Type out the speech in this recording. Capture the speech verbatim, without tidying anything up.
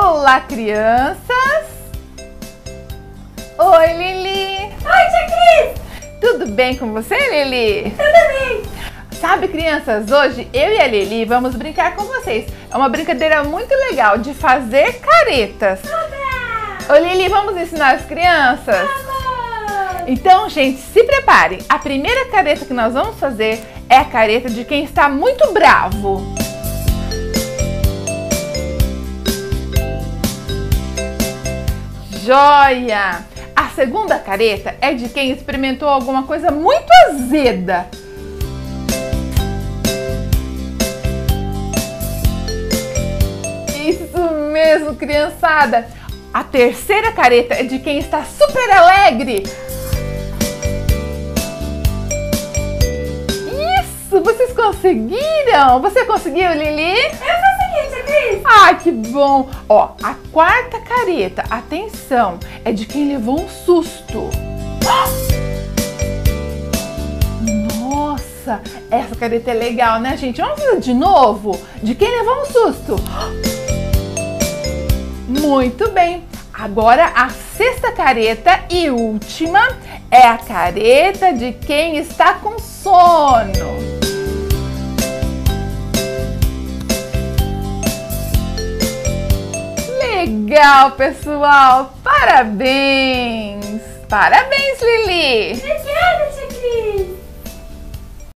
Olá, crianças! Oi, Lili! Oi, tia Cris! Tudo bem com você, Lili? Tudo bem! Sabe, crianças, hoje eu e a Lili vamos brincar com vocês. É uma brincadeira muito legal de fazer caretas. Oba! Ô, Lili, vamos ensinar as crianças? Vamos! Então, gente, se preparem. A primeira careta que nós vamos fazer é a careta de quem está muito bravo. Joia! A segunda careta é de quem experimentou alguma coisa muito azeda. Isso mesmo, criançada! A terceira careta é de quem está super alegre. Isso! Vocês conseguiram! Você conseguiu, Lili? Eu consegui, tia Cris! Ah, que bom! Ó, a quarta careta, atenção, é de quem levou um susto. Nossa, essa careta é legal, né, gente? Vamos fazer de novo? De quem levou um susto. Muito bem. Agora a sexta careta e última é a careta de quem está com sono. Legal, pessoal! Parabéns! Parabéns, Lili! Obrigada, tia Cris!